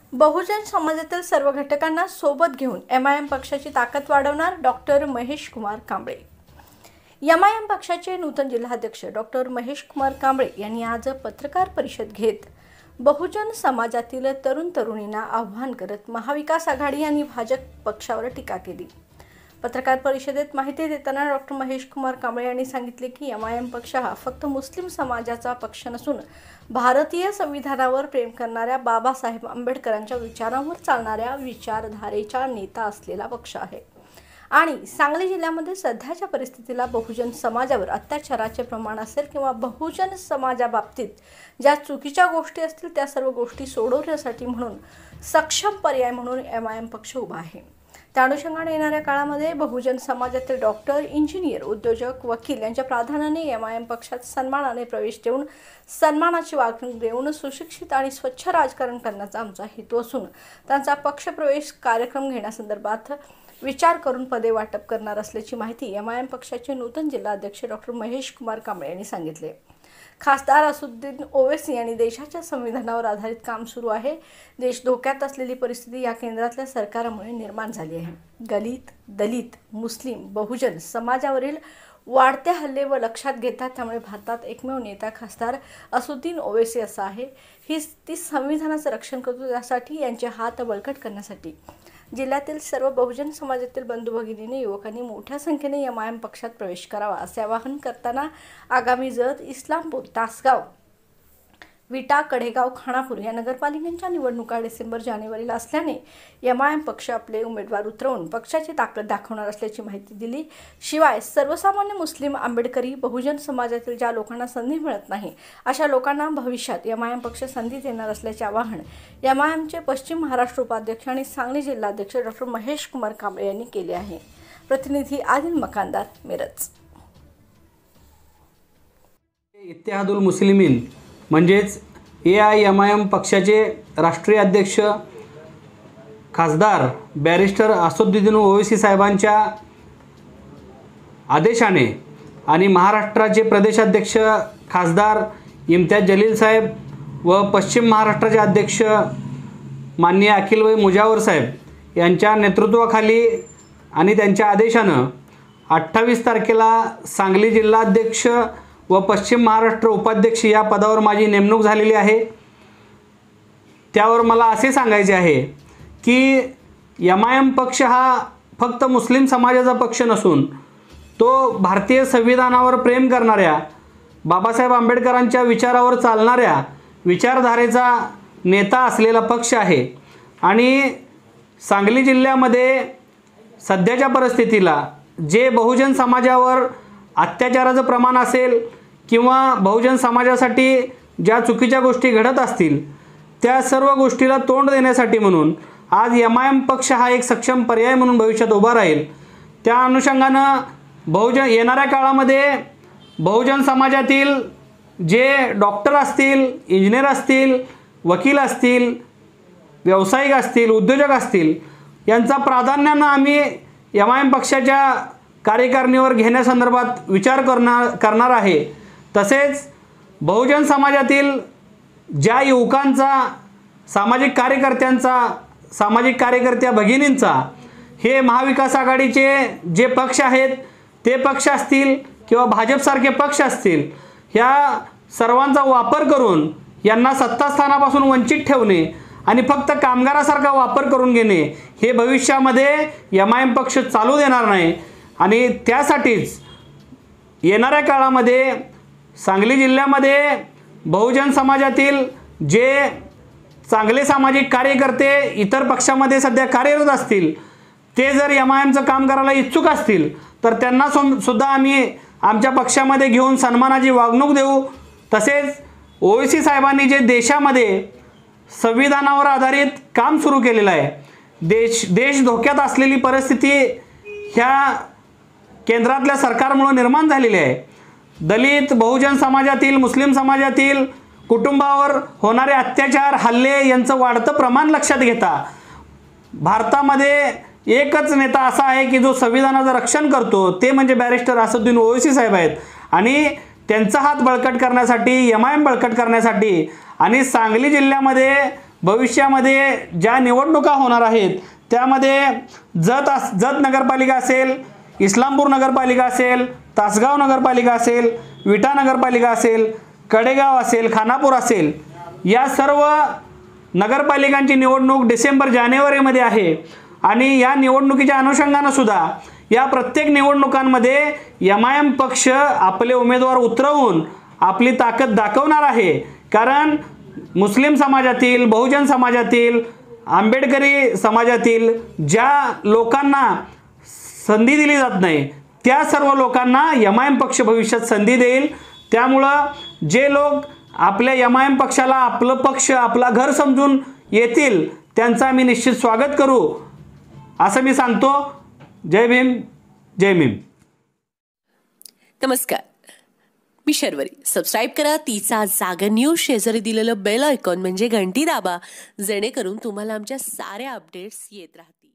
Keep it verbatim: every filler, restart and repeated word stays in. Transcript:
बहुजन समाजातील सर्व घटकांना सोबत घेऊन एम आय एम पक्षाची ताकद वाढवणार doctor Mahesh Kumar Kamble. M I M पक्षाचे नूतन जिल्हाध्यक्ष डॉक्टर महेश कुमार कांबळे यांनी आज पत्रकार परिषद घेत बहुजन समाजातील तरुण तरुणींना आव्हान करत महाविकास आघाडी आणि भाजप पक्षावर टीका केली। पत्रकार परिषदेत माहिती देताना डॉक्टर महेश कुमार कांबळे यांनी सांगितले की एम आय एम पक्ष हा फक्त मुस्लिम समाजाचा पक्ष नसून भारतीय संविधानावर प्रेम करणाऱ्या बाबासाहेब आंबेडकरांच्या विचारांवर चालणाऱ्या विचारधारेचा नेता असलेला पक्ष आहे आणि सांगली जिल्ह्यामध्ये सध्याच्या परिस्थितीला बहुजन समाजावर अत्याचाराचे प्रमाण असेल किंवा बहुजन समाजाबाबतीत ज्या चुकीच्या गोष्टी असतील त्या सर्व गोष्टी सोडवण्यासाठी म्हणून सक्षम पर्याय म्हणून एम आय एम पक्ष उभा आहे। त्या अनुषंगाने येणाऱ्या काळामध्ये बहुजन समाजातील डॉक्टर, इंजिनियर, उद्योजक, वकील यांच्या प्राधान्याने एम आय एम पक्षात सन्मानाने प्रवेश देऊन सन्मानाची वागणूक देऊन सुशिक्षित आणि स्वच्छ राजकारण करण्याचा आमचा हेतू असून त्यांचा पक्षप्रवेश कार्यक्रम घेण्यासंदर्भात विचार करून पदे वाटप करणार असल्याची माहिती एम आय एम पक्षाचे नूतन जिल्हाध्यक्ष डॉक्टर महेश कुमार कांबळे यांनी सांगितले। खासदार असुद्दीन ओवैसी यांनी देशाच्या संविधानावर आधारित काम सुरू आहे। देश धोक्यात असलेली परिस्थिती या केंद्रातल्या सरकारमुळे निर्माण झाली आहे। दलित, दलित, मुस्लिम, बहुजन समाजावरील वाढते हल्ले व लक्षात घेतात त्यामुळे भारतात एकमेव नेता खासदार असुद्दीन ओवैसी असा आहे। ही ती संविधानाचं रक्षण करतो, त्यासाठी यांचे हात बळकट करण्यासाठी जिल्ह्यातील सर्व बहुजन समाजातील बंधू भगिनींनी युवकांनी मोठ्या संख्येने एम आय एम पक्षात प्रवेश करावा असे आवाहन करताना आगामी जत, इस्लामपूर, तासगाव, विटा, कडेगाव, खानापूर या नगरपालिकांच्या निवडणुका डिसेंबर जानेवारीला असल्याने एम आय एम पक्ष आपले उमेदवार उतरवून पक्षाची ताकद दाखवणार असल्याची माहिती दिली। शिवाय सर्वसामान्य मुस्लिम, आंबेडकरी, बहुजन समाजातील ज्या लोकांना संधी मिळत नाही अशा लोकांना भविष्यात एम आय एम पक्ष संधी देणार असल्याचे आवाहन एम आय एमचे पश्चिम महाराष्ट्र उपाध्यक्ष आणि सांगली जिल्हाध्यक्ष डॉक्टर महेश कुमार कांबळे यांनी केले आहे। प्रतिनिधी आदिल मकानदार, मिरज। इत्तेहादुल मुस्लिमीन म्हणजेच A I M I M पक्षाचे राष्ट्रीय अध्यक्ष खासदार बॅरिस्टर असुद्दीन ओवैसी साहेबांच्या आदेशाने आणि महाराष्ट्राचे प्रदेशाध्यक्ष खासदार इम्तियाज जलील साहेब व पश्चिम महाराष्ट्राचे अध्यक्ष माननीय अखिलभाई मुजावर साहेब यांच्या नेतृत्वाखाली आणि त्यांच्या आदेशानं अठ्ठावीस तारखेला सांगली जिल्हाध्यक्ष व पश्चिम महाराष्ट्र उपाध्यक्ष या पदावर माझी नेमणूक झालेली आहे। त्यावर मला असे सांगायचे आहे की एम आय एम पक्ष हा फक्त मुस्लिम समाजाचा पक्ष नसून तो भारतीय संविधानावर प्रेम करणाऱ्या बाबासाहेब आंबेडकरांच्या विचारावर चालणाऱ्या विचारधारेचा नेता असलेला पक्ष आहे आणि सांगली जिल्ह्यामध्ये सध्याच्या परिस्थितीला जे बहुजन समाजावर अत्याचाराचं प्रमाण असेल किंवा बहुजन समाजासाठी ज्या चुकीच्या गोष्टी घडत असतील त्या सर्व गोष्टीला तोंड देण्यासाठी म्हणून आज एम आय एम पक्ष हा एक सक्षम पर्याय म्हणून भविष्यात उभा राहील। त्या अनुषंगानं बहुजन येणाऱ्या काळामध्ये बहुजन समाजातील जे डॉक्टर असतील, इंजिनियर असतील, वकील असतील, व्यावसायिक असतील, उद्योजक असतील यांचा प्राधान्यानं आम्ही एम आय एम पक्षाच्या कार्यकारिणीवर घेण्यासंदर्भात विचार करणार करणार आहे। तसेच बहुजन समाजातील ज्या युवकांचा, सामाजिक कार्यकर्त्यांचा, सामाजिक कार्यकर्त्या भगिनींचा हे महाविकास आघाडीचे जे पक्ष आहेत ते पक्ष असतील किंवा भाजपसारखे पक्ष असतील ह्या सर्वांचा वापर करून यांना सत्तास्थानापासून वंचित ठेवणे आणि फक्त कामगारासारखा वापर करून घेणे हे भविष्यामध्ये एम आय एम पक्ष चालू देणार नाही आणि त्यासाठीच येणाऱ्या काळामध्ये सांगली जिल्ह्यामध्ये बहुजन समाजातील जे चांगले सामाजिक कार्यकर्ते इतर पक्षामध्ये सध्या कार्यरत असतील ते जर एम आय एमचं काम करायला इच्छुक असतील तर त्यांना सुद्धा आम्ही आमच्या पक्षामध्ये घेऊन सन्मानाची वागणूक देऊ। तसेच ओवैसी साहेबांनी जे देशामध्ये संविधानावर आधारित काम सुरू केलेलं आहे, देश देश धोक्यात असलेली परिस्थिती ह्या केंद्रातल्या सरकारमुळे निर्माण झालेली आहे। दलित, बहुजन समाजातील, मुस्लिम समाजातील कुटुंबावर होणारे अत्याचार, हल्ले यांचं वाढतं प्रमाण लक्षात घेता भारतामध्ये एकच नेता असा आहे की जो संविधानाचं रक्षण करतो, ते म्हणजे बॅरिस्टर असुद्दीन ओवैसी साहेब आहेत आणि त्यांचा हात बळकट करण्यासाठी, एम आय एम बळकट करण्यासाठी आणि सांगली जिल्ह्यामध्ये भविष्यामध्ये ज्या निवडणुका होणार आहेत त्यामध्ये जत अस जत नगरपालिका असेल, इस्लामपूर नगरपालिका असेल, तासगाव नगरपालिका असेल, विटा नगरपालिका असेल, कडेगाव असेल, खानापूर असेल, या सर्व नगरपालिकांची निवडणूक डिसेंबर जानेवारीमध्ये आहे आणि या निवडणुकीच्या अनुषंगानं सुद्धा या प्रत्येक निवडणुकांमध्ये एम आय एम पक्ष आपले उमेदवार उतरवून आपली ताकद दाखवणार आहे. कारण मुस्लिम समाजातील, बहुजन समाजातील, आंबेडकरी समाजातील ज्या लोकांना संधी दिली जात नाही त्या सर्व लोकांना एम आय एम पक्ष भविष्यात संधी देईल. त्यामुळं जे लोक आपल्या एम आय एम पक्षाला आपलं पक्ष आपला घर समजून येतील त्यांचं आम्ही निश्चित स्वागत करू असं मी सांगतो. जय भीम, जय भीम. नमस्कार, मी शर्वरी. सबस्क्राईब करा तिचा जागर न्यूज. शेजारी दिलेलं बेल आयकॉन म्हणजे घंटी दाबा, जेणेकरून तुम्हाला आमच्या साऱ्या अपडेट्स येत राहतील.